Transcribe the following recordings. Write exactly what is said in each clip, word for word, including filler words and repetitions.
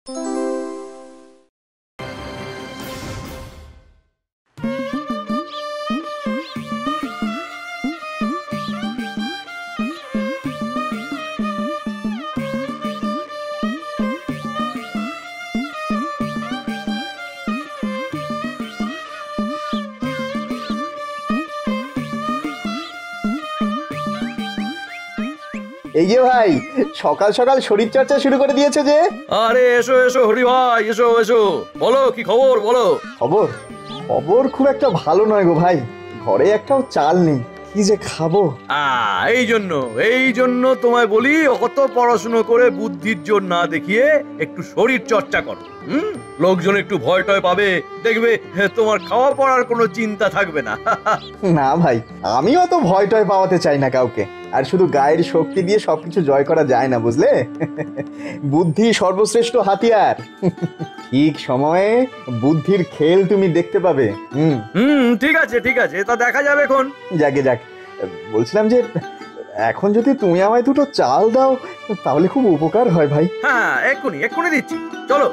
এই যে ভাই, সকাল সকাল শরীর চর্চা শুরু করে দিয়েছে যে। আরে এসো এসো হরি ভাই, এসো এসো, বলো কি খবর বলো। খবর খবর খুব একটা ভালো নয় গো ভাই, ঘরে একটাও চাল নেই, কি যে খাবো। আহ এই জন্য এই জন্য তোমায় বলি, অত পড়াশুনো করে বুদ্ধির জোর না দেখিয়ে একটু শরীর চর্চা করো। হুম, লোকজন একটু ভয় টয় পাবে, দেখবে তোমার খাওয়া পড়ার কোনো চিন্তা থাকবে না। না ভাই, আমিও তো ভয় টয় পাওয়াতে চাই না কাউকে, আর শুধু গায়ের শক্তি দিয়ে সবকিছু জয় করা যায় না, বুঝলে। বুদ্ধি সর্বশ্রেষ্ঠ হাতিয়ার। ঠিক সময়ে বুদ্ধির খেল তুমি দেখতে পাবে। হুম হুম ঠিক আছে ঠিক আছে, তা দেখা যাবে এখন। যাকে যাক, বলছিলাম যে এখন যদি তুমি আমায় দুটো চাল দাও তাহলে খুব উপকার হয় ভাই। হ্যাঁ এক্ষুনি এক্ষুনি দিচ্ছি, চলো।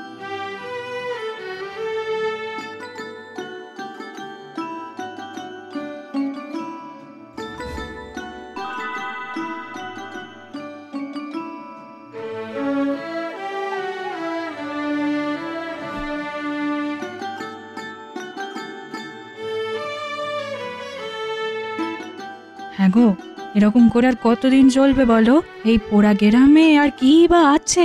হ্যাঁ গো, এরকম করে আর কতদিন চলবে বলো? এই পোড়া গ্রামে আর কি বা আছে?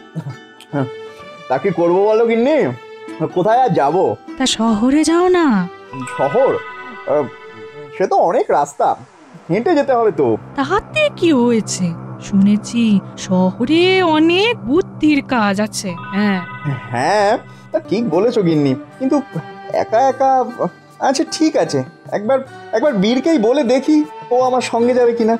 তা কি করবো বলো গিন্নি, কোথায় আর যাবো? তা শহরে যাও না। শহর? আহ, সে তো অনেক রাস্তা, হেঁটে যেতে হবে তো। তাতে কি হয়েছে? শুনেছি শহরে অনেক বুদ্ধির কাজ আছে। হ্যাঁ হ্যাঁ, তা ঠিক বলেছো গিন্নি, কিন্তু একা একা। আচ্ছা ঠিক আছে, একবার একবার বীরকেই বলে দেখি ও আমার সঙ্গে যাবে কিনা।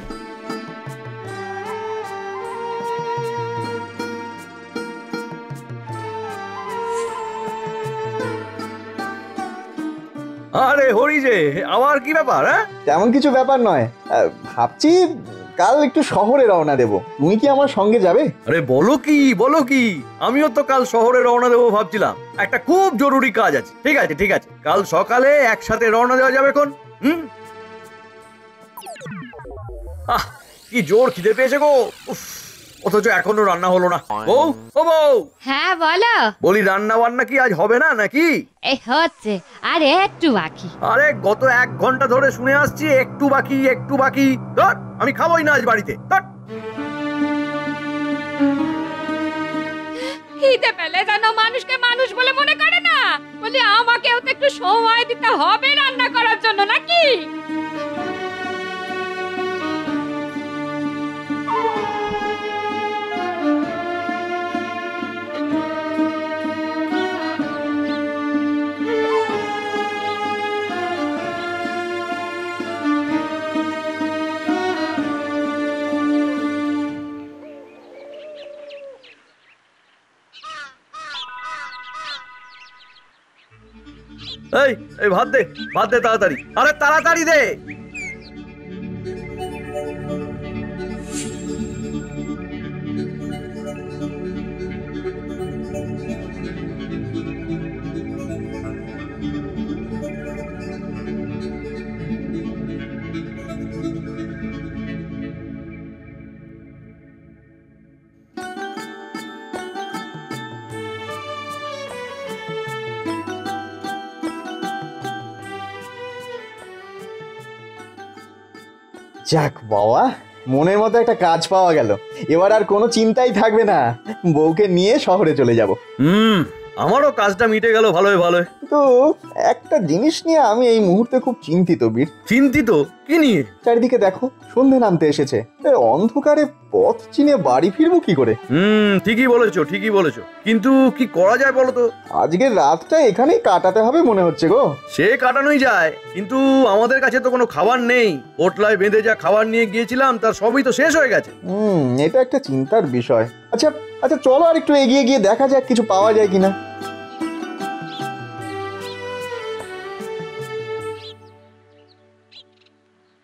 আরে হরি যে, আবার কি ব্যাপার? হ্যাঁ তেমন কিছু ব্যাপার নয়, আহ, ভাবছি কাল একটু শহরে রওনা দেব, তুমি কি আমার সঙ্গে যাবে? আরে বলো কি বলো কি, আমিও তো কাল শহরে রওনা দেবো ভাবছিলাম, একটা খুব জরুরি কাজ আছে। ঠিক আছে ঠিক আছে, কাল সকালে একসাথে রওনা দেওয়া যাবে এখন। হুম, আহ কি জোর খিদে পেয়েছে গো, উফ, অথচ এখনো রান্না হলো না। বউ, ও বউ, হ্যাঁ বলো। বলি রান্না বান্না কি আজ হবে না নাকি? এই হচ্ছে, আর একটু বাকি। আরে গত এক ঘন্টা ধরে শুনে আসছি একটু বাকি একটু বাকি। ধর, আমি খাবোই না আজ বাড়িতে। ধর। খিদে পেলে যেন মানুষকে মানুষ বলে মনে করে না, বলি আমাকেও তো একটু সময় দিতে হবে রান্না করার জন্য নাকি? এই এই ভাত দে, ভাত দে তাড়াতাড়ি, আরে তাড়াতাড়ি দে। যাক বাবা, মনের মতো একটা কাজ পাওয়া গেল, এবার আর কোনো চিন্তাই থাকবে না, বউকে নিয়ে শহরে চলে যাব। হুম, আমারও কাজটা মিটে গেল ভালোই ভালোই। তো একটা জিনিস নিয়ে আমি এই মুহূর্তে খুব চিন্তিত বীর। চিন্তিত? কি নিয়ে? চারিদিকে দেখো, সন্ধে নামতে এসেছে, এ অন্ধকারে পথ চিনে বাড়ি ফিরবো কি করে? হুম, ঠিকই বলেছো ঠিকই বলেছো, কিন্তু কি করা যায় বলো তো? আজকের রাতটা এখানেই কাটাতে হবে মনে হচ্ছে গো। সে কাটানোই যায়, কিন্তু আমাদের কাছে তো কোনো খাবার নেই। পোটলায় বেঁধে যা খাবার নিয়ে গিয়েছিলাম তার সবই তো শেষ হয়ে গেছে। হুম, এটা একটা চিন্তার বিষয়। আচ্ছা আচ্ছা, চলো আর একটু এগিয়ে গিয়ে দেখা যাক কিছু পাওয়া যায় কিনা।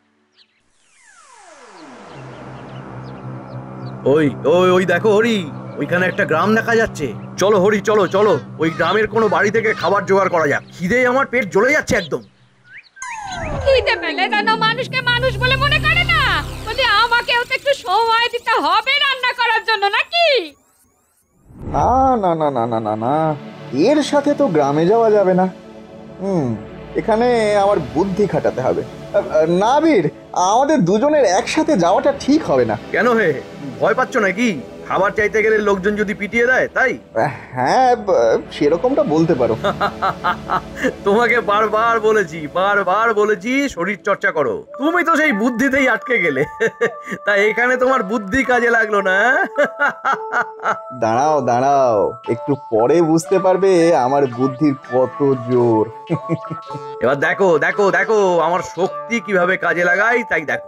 ওই ওই ওই দেখো হরি, ওইখানে একটা গ্রাম দেখা যাচ্ছে। চলো হরি, চলো চলো, ওই গ্রামের কোনো বাড়ি থেকে খাবার জোগাড় করা যাক। খিদে আমার পেট জ্বলে যাচ্ছে একদম। খিদে পেলে যেন মানুষকে মানুষ বলে মনে করে না, বলি আমাকেও তো একটু সময় দিতে হবে রান্না করার জন্য, নাকি? না না না না না না না, এর সাথে তো গ্রামে যাওয়া যাবে না। হুম, এখানে আমার বুদ্ধি খাটাতে হবে। আহ, না বীর, আমাদের দুজনের একসাথে যাওয়াটা ঠিক হবে না। কেন হে, ভয় পাচ্ছ নাকি? খাবার চাইতে গেলে লোকজন যদি পিটিয়ে দেয়, তাই? আহ, হ্যাঁ, ব- সেরকমটা বলতে পারো। তোমাকে বারবার বলেছি, বারবার বলেছি শরীর চর্চা করো। তুমি তো সেই বুদ্ধিতেই আটকে গেলে। তাই এখানে তোমার বুদ্ধি কাজে লাগলো না? দাঁড়াও দাঁড়াও, একটু পরে বুঝতে পারবে আমার বুদ্ধির কত জোর। এবার দেখো দেখো দেখো আমার শক্তি কিভাবে কাজে লাগাই, তাই দেখো।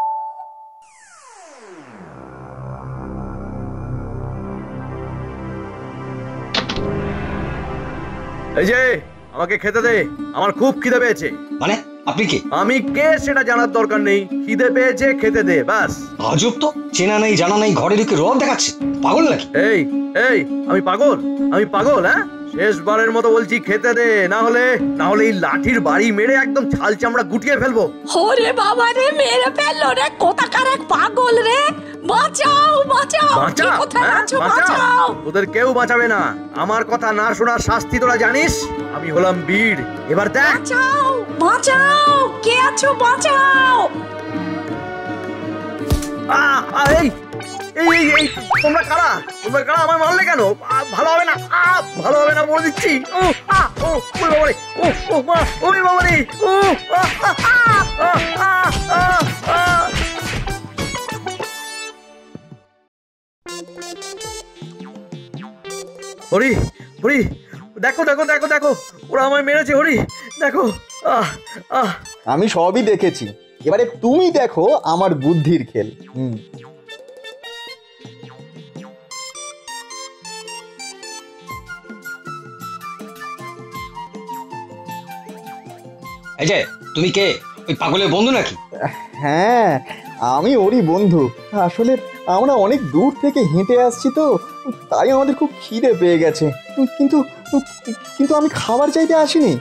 এই যে, আমাকে খেতে দে, আমার খুব খিদে পেয়েছে। মানে আপনি কি? আমি কে সেটা জানার দরকার নেই, খিদে পেয়েছে, খেতে দে, বাস। আজব তো, চেনা নেই জানা নেই ঘরে ঢুকে রব দেখাচ্ছে, পাগল নাকি? এই এই আমি পাগল? আমি পাগল? হ্যাঁ, শেষবারের মতো বলছি খেতে দে, না হলে না হলে এই লাঠির বাড়ি মেরে একদম ছাল চামড়া গুটিয়ে ফেলবো। ওরে বাবা রে, মেরে ফেললো রে, কোথাকার এক পাগল রে, বাঁচাও বাঁচাও, বাঁচা, কে কোথায় হ্যাঁ, আছো, বাঁচা। বাঁচাও। তোদের কেউ বাঁচাবে না, আমার কথা না শোনার শাস্তি তোরা জানিস। আমি হলাম বীর, এবার দেখ। বাঁচাও বাঁচাও, কে আছো, বাঁচাও। আ, আ, এই এই এই এই তোমরা কারা? তোমরা কারা? আমার মারলে কেন? আ, ভালো হবে না, আ, ভালো হবে না বলে দিচ্ছি। ও আ ও ওই বাবা রে, ও ও মা, ওই বাবা রে, ও আ, আ, আ, আ, আ, আ, আ। হরি হরি, দেখো দেখো দেখো দেখো, ওরা আমায় মেরেছে হরি, দেখো। আহ আহ আমি সবই দেখেছি, এবারে তুমি দেখো আমার বুদ্ধির খেল। হুম, এই যে, তুমি কে? ওই পাগলের বন্ধু নাকি? হ্যাঁ, আমি ওরই বন্ধু। আসলে আমরা অনেক দূর থেকে হেঁটে আসছি তো, তাই আমাদের খুব খিদে পেয়ে গেছে। কিন্তু কিন্তু আমি খাবার চাইতে আসিনি।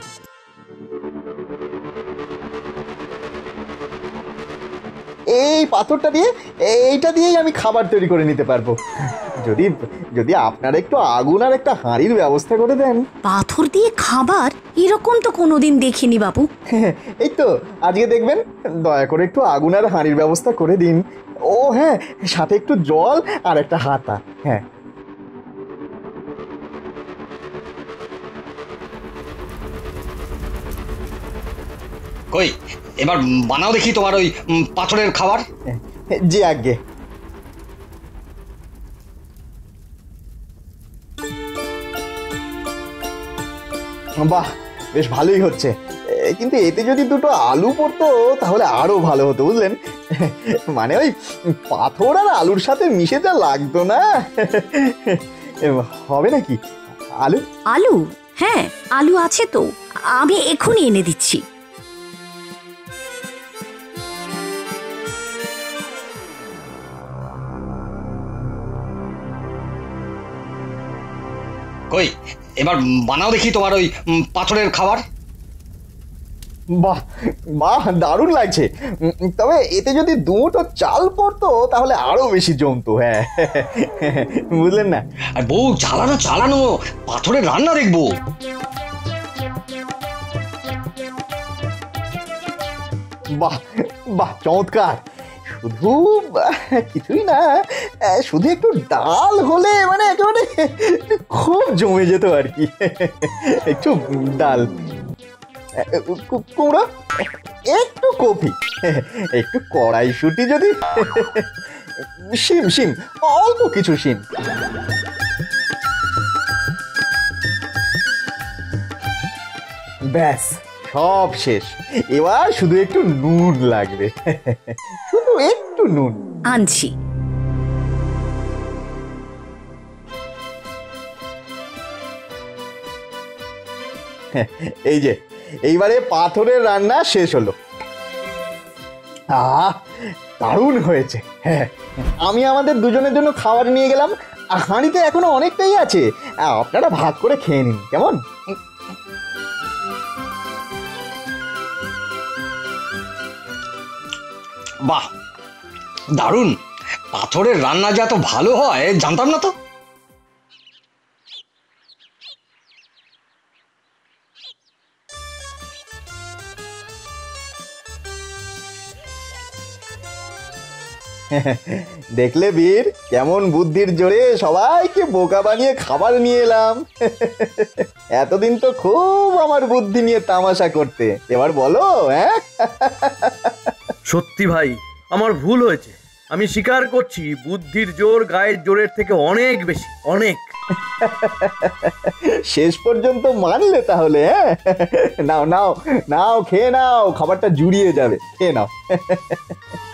এই পাথরটা দিয়ে, এইটা দিয়েই আমি খাবার তৈরি করে নিতে পারবো। যদি যদি আপনারা একটু আগুন আর একটা হাঁড়ির ব্যবস্থা করে দেন। পাথর দিয়ে খাবার? এরকম তো কোনোদিন দেখিনি বাবু। এই তো আজকে দেখবেন, দয়া করে একটু আগুন আর হাঁড়ির ব্যবস্থা করে দিন। ও হ্যাঁ, সাথে একটু জল আর একটা হাতা। হ্যাঁ, কই, এবার বানাও দেখি তোমার ওই উম, পাথরের খাবার। জি আজ্ঞে। বাহ, বেশ ভালোই হচ্ছে। এ, কিন্তু এতে যদি দুটো আলু পড়তো তাহলে আরো ভালো হতো, বুঝলেন? মানে ওই পাথর আর আলুর সাথে মিশে যা লাগতো না। এ, হবে নাকি আলু? আলু? হ্যাঁ, আলু আছে তো, আমি এখনই এনে দিচ্ছি। কই, এবার বানাও দেখি তোমার ওই উম, পাথরের খাবার। বাহ বাহ, দারুণ লাগছে। উম, তবে এতে যদি দুটো চাল পড়তো তাহলে আরো বেশি জমতো। হ্যাঁ, বুঝলেন না? আর বউ, চালানো চালানো, পাথরের রান্না দেখবো। বাহ বাহ, চমৎকার। শুধু আহ, কিছুই না, আহ, শুধু একটু ডাল হলে মানে একেবারে খুব জমে যেত আর কি। একটু ডাল, কু- কুমড়ো, একটু কফি, একটু কড়াইশুঁটি, যদি শিম শিম, অল্প কিছু শিম। ব্যাস, সব শেষ। এবার শুধু একটু নুন লাগবে, শুধু একটু নুন। আনছি। এই যে, এইবারে পাথরের রান্না শেষ হলো। আহ, দারুণ হয়েছে। হ্যাঁ, আমি আমাদের দুজনের জন্য খাবার নিয়ে গেলাম, হাঁড়িতে এখনো অনেকটাই আছে, আপনারা ভাগ করে খেয়ে নিন কেমন। বাহ, দারুণ! পাথরের রান্না যে এত ভালো হয় জানতাম না তো। দেখলে বীর, কেমন বুদ্ধির জোরে সবাইকে বোকা বানিয়ে খাবার নিয়ে এলাম। এতদিন তো খুব আমার বুদ্ধি নিয়ে তামাশা করতে, এবার বলো। হ্যাঁ, সত্যি ভাই, আমার ভুল হয়েছে। আমি স্বীকার করছি, বুদ্ধির জোর গায়ের জোরের থেকে অনেক বেশি, অনেক। শেষ পর্যন্ত মানলে তাহলে। হ্যাঁ, নাও নাও নাও, খেয়ে নাও, খাবারটা জুড়িয়ে যাবে, খেয়ে নাও।